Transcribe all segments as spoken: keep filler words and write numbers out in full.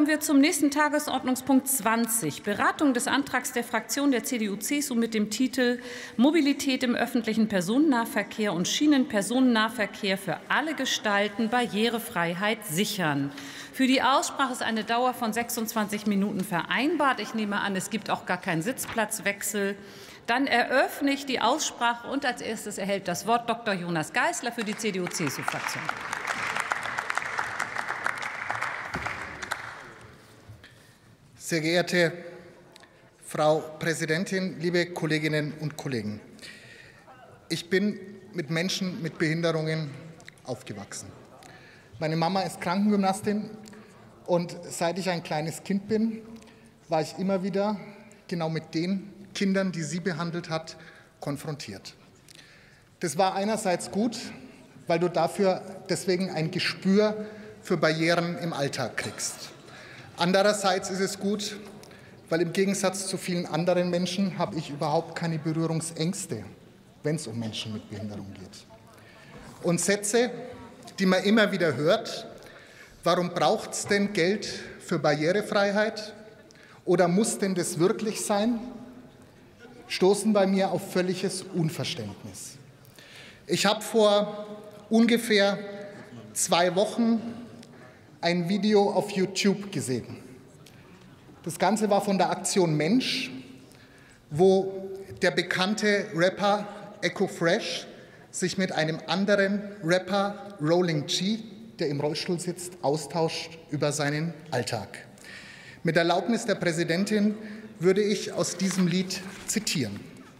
kommen wir zum nächsten Tagesordnungspunkt zwanzig, Beratung des Antrags der Fraktion der C D U C S U mit dem Titel Mobilität im öffentlichen Personennahverkehr und Schienenpersonennahverkehr für alle Gestalten, Barrierefreiheit sichern. Für die Aussprache ist eine Dauer von sechsundzwanzig Minuten vereinbart. Ich nehme an, es gibt auch gar keinen Sitzplatzwechsel. Dann eröffne ich die Aussprache und als erstes erhält das Wort Doktor Jonas Geisler für die C D U C S U-Fraktion. Sehr geehrte Frau Präsidentin, liebe Kolleginnen und Kollegen! Ich bin mit Menschen mit Behinderungen aufgewachsen. Meine Mama ist Krankengymnastin und seit ich ein kleines Kind bin, war ich immer wieder genau mit den Kindern, die sie behandelt hat, konfrontiert. Das war einerseits gut, weil du dafür deswegen ein Gespür für Barrieren im Alltag kriegst. Andererseits ist es gut, weil im Gegensatz zu vielen anderen Menschen habe ich überhaupt keine Berührungsängste, wenn es um Menschen mit Behinderung geht. Und Sätze, die man immer wieder hört, warum braucht es denn Geld für Barrierefreiheit oder muss denn das wirklich sein, stoßen bei mir auf völliges Unverständnis. Ich habe vor ungefähr zwei Wochen ein Video auf YouTube gesehen. Das Ganze war von der Aktion Mensch, wo der bekannte Rapper Echo Fresh sich mit einem anderen Rapper Rolling G, der im Rollstuhl sitzt, austauscht über seinen Alltag. Mit Erlaubnis der Präsidentin würde ich aus diesem Lied zitieren.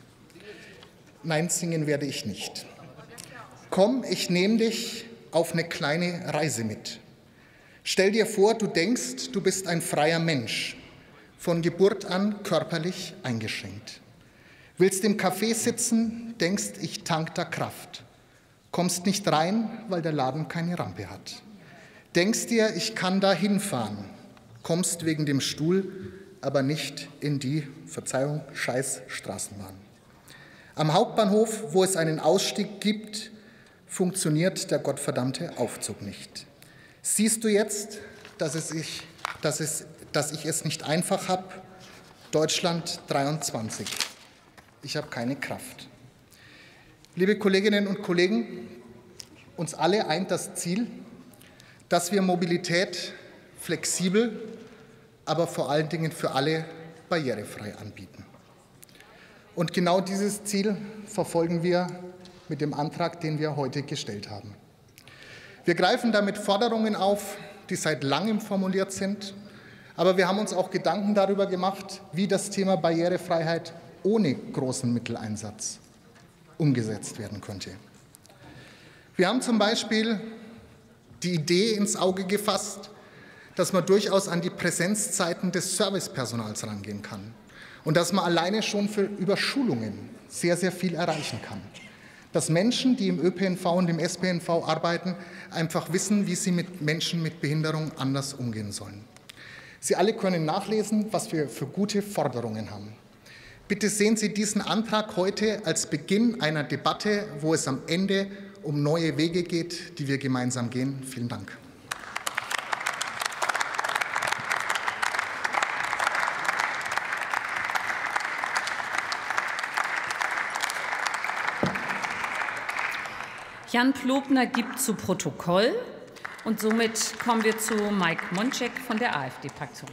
Nein, singen werde ich nicht. Komm, ich nehme dich auf eine kleine Reise mit. Stell dir vor, du denkst, du bist ein freier Mensch, von Geburt an körperlich eingeschränkt. Willst im Café sitzen, denkst, ich tank da Kraft. Kommst nicht rein, weil der Laden keine Rampe hat. Denkst dir, ich kann da hinfahren. Kommst wegen dem Stuhl, aber nicht in die, Verzeihung, scheiß Straßenbahn. Am Hauptbahnhof, wo es einen Ausstieg gibt, funktioniert der gottverdammte Aufzug nicht. Siehst du jetzt, dass, es ich, dass, es, dass ich es nicht einfach habe? Deutschland dreiundzwanzig. Ich habe keine Kraft. Liebe Kolleginnen und Kollegen, uns alle eint das Ziel, dass wir Mobilität flexibel, aber vor allen Dingen für alle barrierefrei anbieten. Und genau dieses Ziel verfolgen wir mit dem Antrag, den wir heute gestellt haben. Wir greifen damit Forderungen auf, die seit langem formuliert sind, aber wir haben uns auch Gedanken darüber gemacht, wie das Thema Barrierefreiheit ohne großen Mitteleinsatz umgesetzt werden könnte. Wir haben zum Beispiel die Idee ins Auge gefasst, dass man durchaus an die Präsenzzeiten des Servicepersonals rangehen kann und dass man alleine schon für Überschulungen sehr, sehr viel erreichen kann. Dass Menschen, die im Ö P N V und im S P N V arbeiten, einfach wissen, wie sie mit Menschen mit Behinderung anders umgehen sollen. Sie alle können nachlesen, was wir für gute Forderungen haben. Bitte sehen Sie diesen Antrag heute als Beginn einer Debatte, wo es am Ende um neue Wege geht, die wir gemeinsam gehen. Vielen Dank. Jan Plobner gibt zu Protokoll. Und somit kommen wir zu Mike Monczek von der AfD-Fraktion.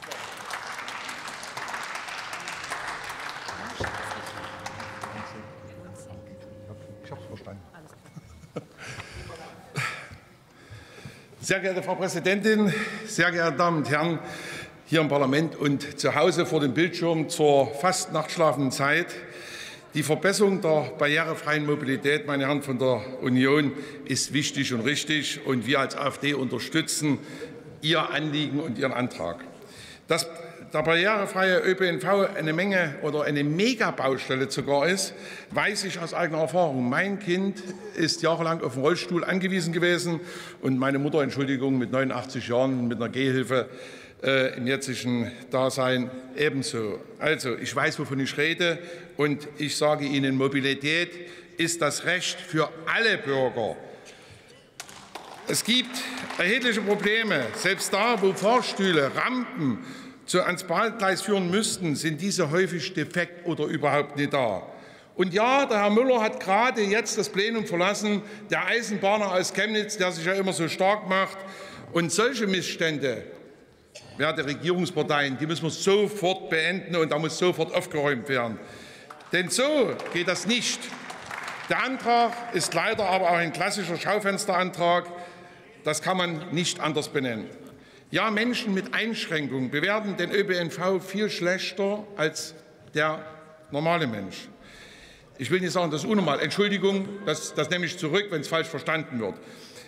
Sehr geehrte Frau Präsidentin, sehr geehrte Damen und Herren hier im Parlament und zu Hause vor dem Bildschirm zur fast nachtschlafenden Zeit. Die Verbesserung der barrierefreien Mobilität, meine Herren von der Union, ist wichtig und richtig. Und wir als AfD unterstützen Ihr Anliegen und Ihren Antrag. Dass der barrierefreie Ö P N V eine Menge oder eine Megabaustelle sogar ist, weiß ich aus eigener Erfahrung. Mein Kind ist jahrelang auf den Rollstuhl angewiesen gewesen und meine Mutter, Entschuldigung, mit neunundachtzig Jahren mit einer Gehhilfe äh, im jetzigen Dasein ebenso. Also, ich weiß, wovon ich rede, und ich sage Ihnen, Mobilität ist das Recht für alle Bürger. Es gibt erhebliche Probleme. Selbst da, wo Fahrstühle, Rampen zu, ans Bahngleis führen müssten, sind diese häufig defekt oder überhaupt nicht da. Und ja, der Herr Müller hat gerade jetzt das Plenum verlassen, der Eisenbahner aus Chemnitz, der sich ja immer so stark macht. Und solche Missstände, werte Regierungsparteien, die müssen wir sofort beenden, und da muss sofort aufgeräumt werden. Denn so geht das nicht. Der Antrag ist leider aber auch ein klassischer Schaufensterantrag. Das kann man nicht anders benennen. Ja, Menschen mit Einschränkungen bewerten den Ö P N V viel schlechter als der normale Mensch. Ich will nicht sagen, das ist unnormal. Entschuldigung, das, das nehme ich zurück, wenn es falsch verstanden wird.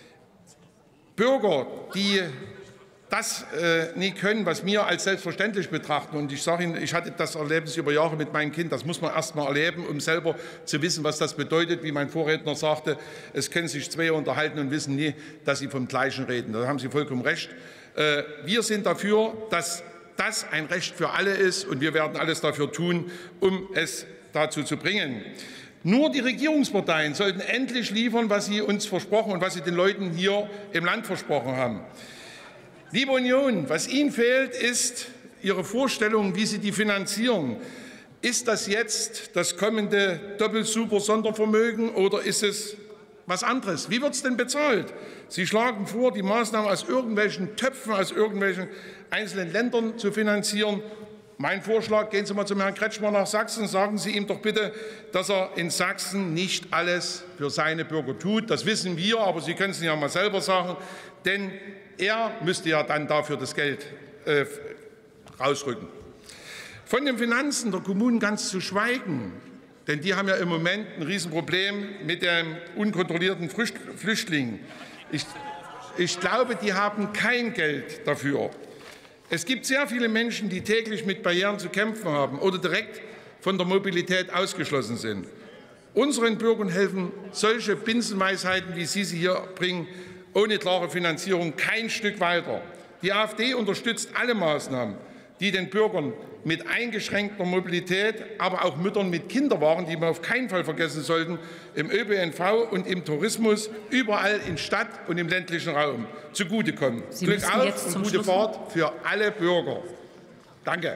Bürger, die das äh, nie können, was wir als selbstverständlich betrachten. Und ich sage Ihnen, ich hatte das Erlebnis über Jahre mit meinem Kind. Das muss man erst mal erleben, um selber zu wissen, was das bedeutet. Wie mein Vorredner sagte, es können sich zwei unterhalten und wissen nie, dass sie vom Gleichen reden. Da haben Sie vollkommen recht. Äh, wir sind dafür, dass das ein Recht für alle ist, und wir werden alles dafür tun, um es dazu zu bringen. Nur die Regierungsparteien sollten endlich liefern, was sie uns versprochen und was sie den Leuten hier im Land versprochen haben. Liebe Union, was Ihnen fehlt, ist Ihre Vorstellung, wie Sie die finanzieren. Ist das jetzt das kommende Doppelsuper-Sondervermögen oder ist es was anderes? Wie wird es denn bezahlt? Sie schlagen vor, die Maßnahmen aus irgendwelchen Töpfen, aus irgendwelchen einzelnen Ländern zu finanzieren. Mein Vorschlag, gehen Sie mal zum Herrn Kretschmer nach Sachsen, sagen Sie ihm doch bitte, dass er in Sachsen nicht alles für seine Bürger tut. Das wissen wir, aber Sie können es ja mal selber sagen, denn er müsste ja dann dafür das Geld äh, rausrücken. Von den Finanzen der Kommunen ganz zu schweigen, denn die haben ja im Moment ein Riesenproblem mit den unkontrollierten Flüchtlingen. Ich, ich glaube, die haben kein Geld dafür. Es gibt sehr viele Menschen, die täglich mit Barrieren zu kämpfen haben oder direkt von der Mobilität ausgeschlossen sind. Unseren Bürgern helfen solche Binsenweisheiten, wie Sie sie hier bringen, ohne klare Finanzierung kein Stück weiter. Die AfD unterstützt alle Maßnahmen, die den Bürgern mit eingeschränkter Mobilität, aber auch Müttern mit Kinderwagen, die wir auf keinen Fall vergessen sollten, im Ö P N V und im Tourismus überall in Stadt und im ländlichen Raum zugutekommen. Sie Glück auf und gute Schluss Fahrt für alle Bürger. Danke.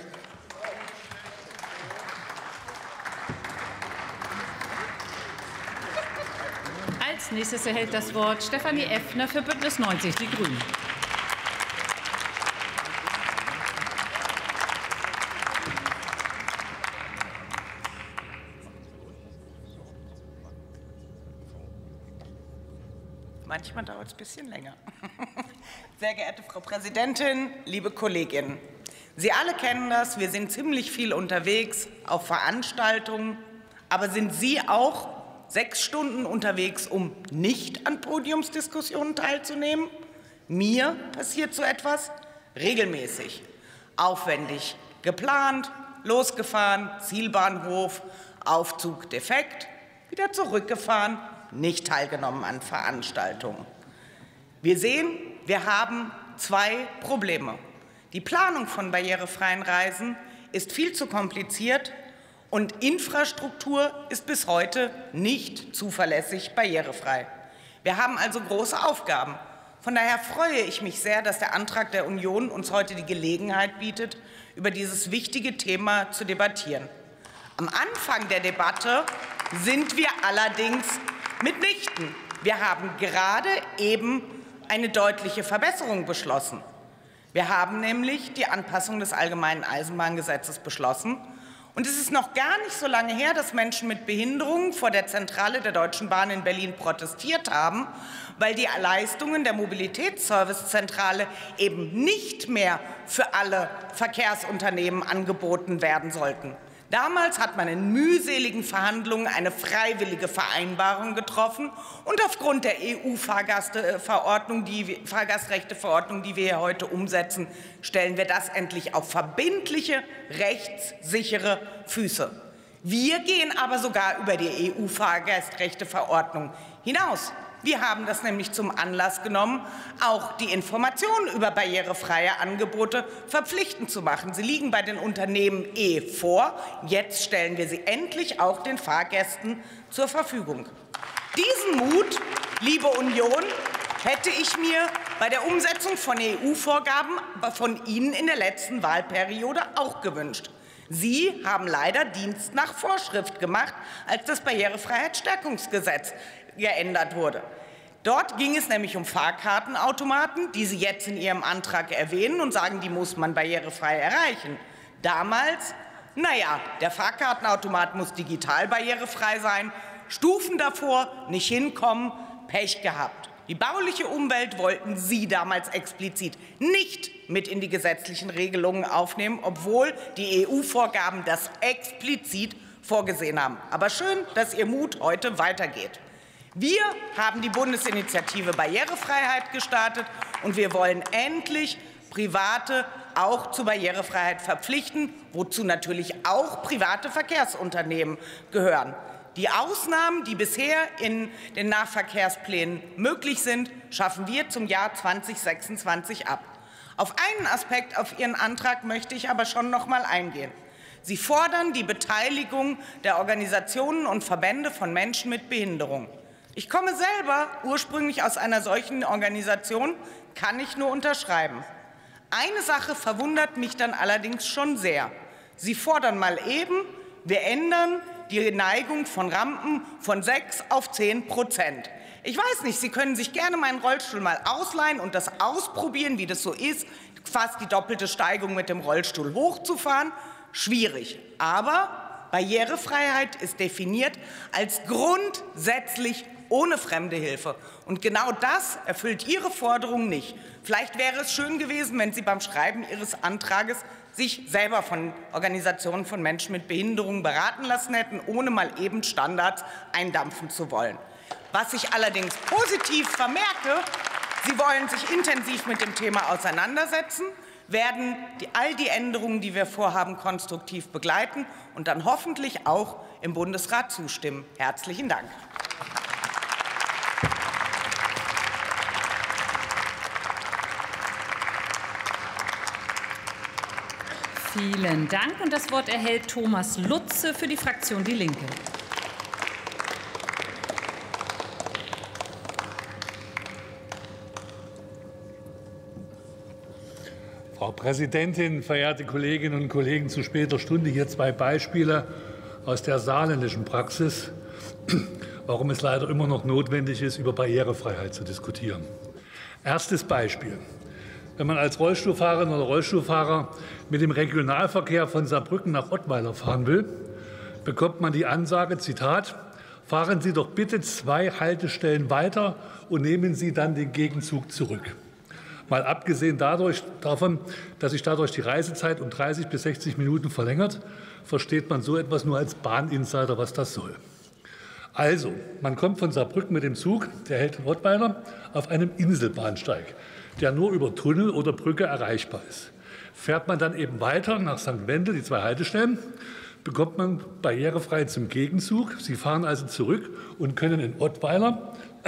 Als nächstes erhält das Wort Stefanie Effner für Bündnis neunzig Die Grünen. Manchmal dauert es ein bisschen länger. Sehr geehrte Frau Präsidentin, liebe Kolleginnen! Sie alle kennen das, wir sind ziemlich viel unterwegs auf Veranstaltungen. Aber sind Sie auch sechs Stunden unterwegs, um nicht an Podiumsdiskussionen teilzunehmen? Mir passiert so etwas regelmäßig. Aufwendig geplant, losgefahren, Zielbahnhof, Aufzug defekt, wieder zurückgefahren, nicht teilgenommen an Veranstaltungen. Wir sehen, wir haben zwei Probleme. Die Planung von barrierefreien Reisen ist viel zu kompliziert und Infrastruktur ist bis heute nicht zuverlässig barrierefrei. Wir haben also große Aufgaben. Von daher freue ich mich sehr, dass der Antrag der Union uns heute die Gelegenheit bietet, über dieses wichtige Thema zu debattieren. Am Anfang der Debatte sind wir allerdings mitnichten. Wir haben gerade eben eine deutliche Verbesserung beschlossen. Wir haben nämlich die Anpassung des Allgemeinen Eisenbahngesetzes beschlossen. Und es ist noch gar nicht so lange her, dass Menschen mit Behinderungen vor der Zentrale der Deutschen Bahn in Berlin protestiert haben, weil die Leistungen der Mobilitätsservicezentrale eben nicht mehr für alle Verkehrsunternehmen angeboten werden sollten. Damals hat man in mühseligen Verhandlungen eine freiwillige Vereinbarung getroffen und aufgrund der E U-Fahrgastverordnung, die Fahrgastrechteverordnung, die wir hier heute umsetzen, stellen wir das endlich auf verbindliche, rechtssichere Füße. Wir gehen aber sogar über die E U-Fahrgastrechteverordnung hinaus. Wir haben das nämlich zum Anlass genommen, auch die Informationen über barrierefreie Angebote verpflichtend zu machen. Sie liegen bei den Unternehmen eh vor. Jetzt stellen wir sie endlich auch den Fahrgästen zur Verfügung. Diesen Mut, liebe Union, hätte ich mir bei der Umsetzung von E U-Vorgaben von Ihnen in der letzten Wahlperiode auch gewünscht. Sie haben leider Dienst nach Vorschrift gemacht, als das Barrierefreiheitsstärkungsgesetz geändert wurde. Dort ging es nämlich um Fahrkartenautomaten, die Sie jetzt in Ihrem Antrag erwähnen und sagen, die muss man barrierefrei erreichen. Damals, naja, der Fahrkartenautomat muss digital barrierefrei sein, Stufen davor nicht hinkommen, Pech gehabt. Die bauliche Umwelt wollten Sie damals explizit nicht mit in die gesetzlichen Regelungen aufnehmen, obwohl die E U-Vorgaben das explizit vorgesehen haben. Aber schön, dass Ihr Mut heute weitergeht. Wir haben die Bundesinitiative Barrierefreiheit gestartet, und wir wollen endlich Private auch zur Barrierefreiheit verpflichten, wozu natürlich auch private Verkehrsunternehmen gehören. Die Ausnahmen, die bisher in den Nahverkehrsplänen möglich sind, schaffen wir zum Jahr zweitausendsechsundzwanzig ab. Auf einen Aspekt auf Ihren Antrag möchte ich aber schon noch mal eingehen. Sie fordern die Beteiligung der Organisationen und Verbände von Menschen mit Behinderung. Ich komme selber ursprünglich aus einer solchen Organisation, kann ich nur unterschreiben. Eine Sache verwundert mich dann allerdings schon sehr. Sie fordern mal eben, wir ändern die Neigung von Rampen von sechs auf zehn Prozent. Ich weiß nicht, Sie können sich gerne meinen Rollstuhl mal ausleihen und das ausprobieren, wie das so ist, fast die doppelte Steigung mit dem Rollstuhl hochzufahren. Schwierig. Aber Barrierefreiheit ist definiert als grundsätzlich ohne fremde Hilfe. Und genau das erfüllt Ihre Forderung nicht. Vielleicht wäre es schön gewesen, wenn Sie beim Schreiben Ihres Antrages sich selber von Organisationen von Menschen mit Behinderung beraten lassen hätten, ohne mal eben Standards eindampfen zu wollen. Was ich allerdings positiv vermerke, Sie wollen sich intensiv mit dem Thema auseinandersetzen, werden die, all die Änderungen, die wir vorhaben, konstruktiv begleiten und dann hoffentlich auch im Bundesrat zustimmen. Herzlichen Dank. Vielen Dank. Und das Wort erhält Thomas Lutze für die Fraktion Die Linke. Frau Präsidentin, verehrte Kolleginnen und Kollegen! Zu später Stunde hier zwei Beispiele aus der saarländischen Praxis, warum es leider immer noch notwendig ist, über Barrierefreiheit zu diskutieren. Erstes Beispiel. Wenn man als Rollstuhlfahrerin oder Rollstuhlfahrer mit dem Regionalverkehr von Saarbrücken nach Ottweiler fahren will, bekommt man die Ansage, Zitat, fahren Sie doch bitte zwei Haltestellen weiter und nehmen Sie dann den Gegenzug zurück. Mal abgesehen dadurch, davon, dass sich dadurch die Reisezeit um dreißig bis sechzig Minuten verlängert, versteht man so etwas nur als Bahninsider, was das soll. Also, man kommt von Saarbrücken mit dem Zug, der hält in Ottweiler, auf einem Inselbahnsteig, der nur über Tunnel oder Brücke erreichbar ist. Fährt man dann eben weiter nach Sankt Wendel, die zwei Haltestellen, bekommt man barrierefrei zum Gegenzug. Sie fahren also zurück und können in Ottweiler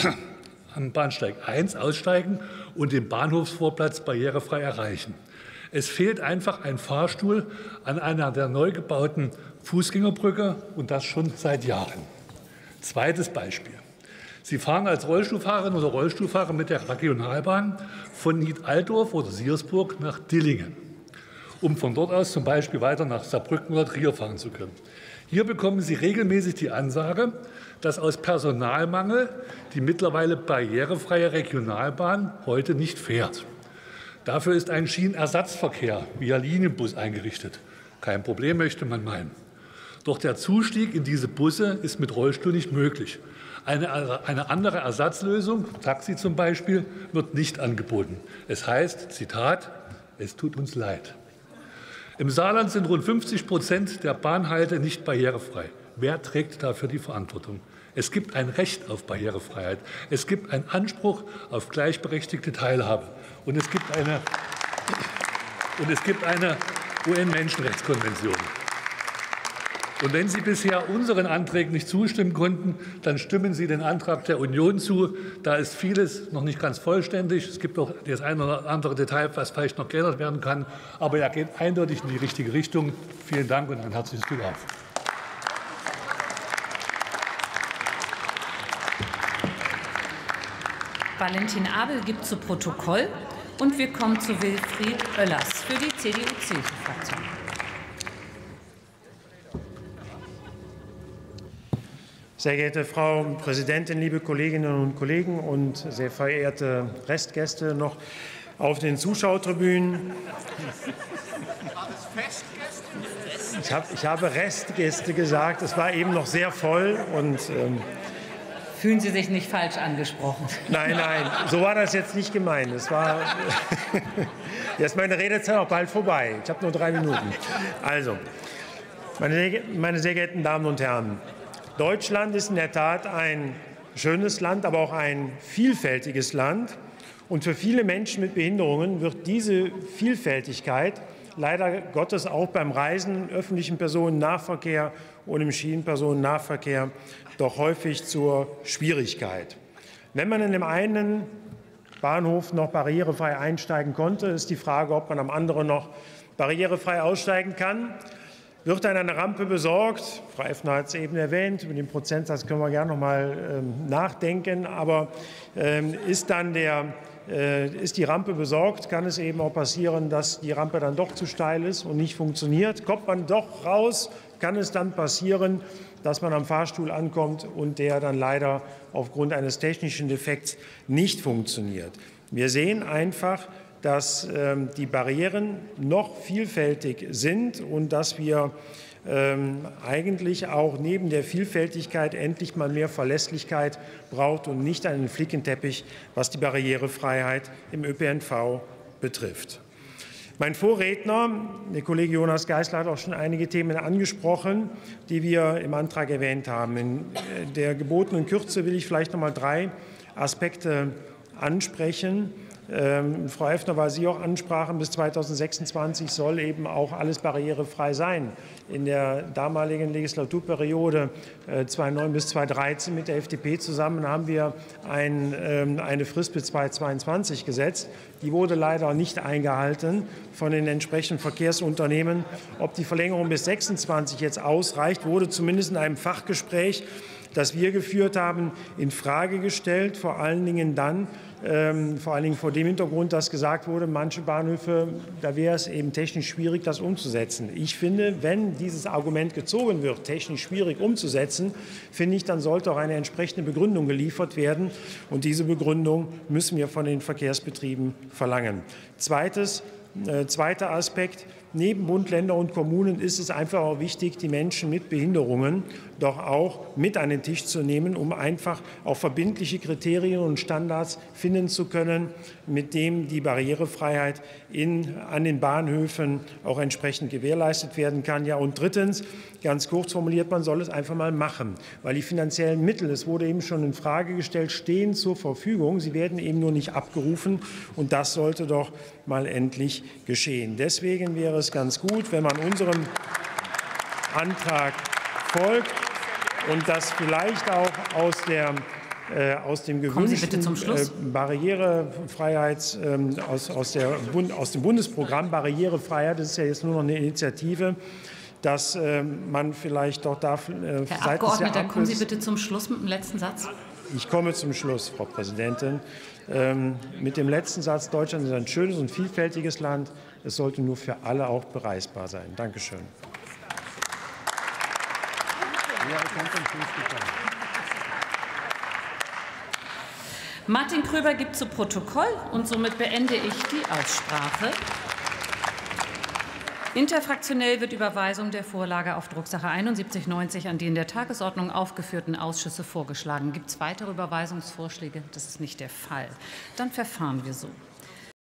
am Bahnsteig eins aussteigen und den Bahnhofsvorplatz barrierefrei erreichen. Es fehlt einfach ein Fahrstuhl an einer der neu gebauten Fußgängerbrücke, und das schon seit Jahren. Zweites Beispiel. Sie fahren als Rollstuhlfahrerin oder Rollstuhlfahrer mit der Regionalbahn von Nied-Altdorf oder Siersburg nach Dillingen, um von dort aus zum Beispiel weiter nach Saarbrücken oder Trier fahren zu können. Hier bekommen Sie regelmäßig die Ansage, dass aus Personalmangel die mittlerweile barrierefreie Regionalbahn heute nicht fährt. Dafür ist ein Schienenersatzverkehr via Linienbus eingerichtet. Kein Problem, möchte man meinen. Doch der Zustieg in diese Busse ist mit Rollstuhl nicht möglich. Eine, eine andere Ersatzlösung, Taxi zum Beispiel, wird nicht angeboten. Es heißt, Zitat, es tut uns leid. Im Saarland sind rund fünfzig Prozent der Bahnhalte nicht barrierefrei. Wer trägt dafür die Verantwortung? Es gibt ein Recht auf Barrierefreiheit. Es gibt einen Anspruch auf gleichberechtigte Teilhabe. Und es gibt eine, und es gibt eine U N-Menschenrechtskonvention. Und wenn Sie bisher unseren Anträgen nicht zustimmen konnten, dann stimmen Sie den Antrag der Union zu. Da ist vieles noch nicht ganz vollständig. Es gibt auch das eine oder andere Detail, was vielleicht noch geändert werden kann. Aber er geht eindeutig in die richtige Richtung. Vielen Dank und ein herzliches Glück auf. Valentin Abel gibt zu Protokoll. Und wir kommen zu Wilfried Oellers für die C D U-C D U-Fraktion. Sehr geehrte Frau Präsidentin, liebe Kolleginnen und Kollegen und sehr verehrte Restgäste noch auf den Zuschauertribünen. Ich, hab, ich habe Restgäste gesagt. Es war eben noch sehr voll. Und, ähm, fühlen Sie sich nicht falsch angesprochen? Nein, nein, so war das jetzt nicht gemeint. Es war jetzt ist meine Redezeit auch bald vorbei. Ich habe nur drei Minuten. Also, meine, meine sehr geehrten Damen und Herren, Deutschland ist in der Tat ein schönes Land, aber auch ein vielfältiges Land. Und für viele Menschen mit Behinderungen wird diese Vielfältigkeit leider Gottes auch beim Reisen im öffentlichen Personennahverkehr und im Schienenpersonennahverkehr doch häufig zur Schwierigkeit. Wenn man in dem einen Bahnhof noch barrierefrei einsteigen konnte, ist die Frage, ob man am anderen noch barrierefrei aussteigen kann. Wird dann eine Rampe besorgt? Frau Effner hat es eben erwähnt, über den Prozentsatz können wir gerne noch mal ähm, nachdenken. Aber ähm, ist dann der, äh, ist die Rampe besorgt, kann es eben auch passieren, dass die Rampe dann doch zu steil ist und nicht funktioniert. Kommt man doch raus, kann es dann passieren, dass man am Fahrstuhl ankommt und der dann leider aufgrund eines technischen Defekts nicht funktioniert. Wir sehen einfach, dass ähm, die Barrieren noch vielfältig sind und dass wir ähm, eigentlich auch neben der Vielfältigkeit endlich mal mehr Verlässlichkeit braucht und nicht einen Flickenteppich, was die Barrierefreiheit im Ö P N V betrifft. Mein Vorredner, der Kollege Jonas Geisler, hat auch schon einige Themen angesprochen, die wir im Antrag erwähnt haben. In der gebotenen Kürze will ich vielleicht noch mal drei Aspekte ansprechen. Ähm, Frau Effner, weil Sie auch ansprachen, bis zweitausendsechsundzwanzig soll eben auch alles barrierefrei sein. In der damaligen Legislaturperiode äh, zweitausendneun bis zweitausenddreizehn mit der F D P zusammen haben wir ein, ähm, eine Frist bis zweitausendzweiundzwanzig gesetzt. Die wurde leider nicht eingehalten von den entsprechenden Verkehrsunternehmen. Ob die Verlängerung bis sechsundzwanzig jetzt ausreicht, wurde zumindest in einem Fachgespräch, das wir geführt haben, in Frage gestellt, vor allen Dingen dann, Ähm, vor allen Dingen vor dem Hintergrund, dass gesagt wurde, manche Bahnhöfe, da wäre es eben technisch schwierig, das umzusetzen. Ich finde, wenn dieses Argument gezogen wird, technisch schwierig umzusetzen, finde ich, dann sollte auch eine entsprechende Begründung geliefert werden. Und diese Begründung müssen wir von den Verkehrsbetrieben verlangen. Zweites, äh, zweiter Aspekt. Neben Bund, Länder und Kommunen ist es einfach auch wichtig, die Menschen mit Behinderungen doch auch mit an den Tisch zu nehmen, um einfach auch verbindliche Kriterien und Standards finden zu können, mit dem die Barrierefreiheit in, an den Bahnhöfen auch entsprechend gewährleistet werden kann. Ja, und drittens, ganz kurz formuliert, man soll es einfach mal machen, weil die finanziellen Mittel, es wurde eben schon in Frage gestellt, stehen zur Verfügung. Sie werden eben nur nicht abgerufen, und das sollte doch mal endlich geschehen. Deswegen wäre es ganz gut, wenn man unserem Antrag folgt und das vielleicht auch aus der äh, aus dem gewünschten äh, Barrierefreiheits äh, aus, aus, der Bund, aus dem Bundesprogramm Barrierefreiheit, das ist ja jetzt nur noch eine Initiative, dass äh, man vielleicht doch darf. Äh, Herr Abgeordneter, kommen Sie bitte zum Schluss mit dem letzten Satz. Ich komme zum Schluss, Frau Präsidentin. Ähm, mit dem letzten Satz: Deutschland ist ein schönes und vielfältiges Land. Es sollte nur für alle auch bereisbar sein. Danke schön. Martin Kröber gibt zu Protokoll, und somit beende ich die Aussprache. Interfraktionell wird Überweisung der Vorlage auf Drucksache einundsiebzig neunzig an die in der Tagesordnung aufgeführten Ausschüsse vorgeschlagen. Gibt es weitere Überweisungsvorschläge? Das ist nicht der Fall. Dann verfahren wir so.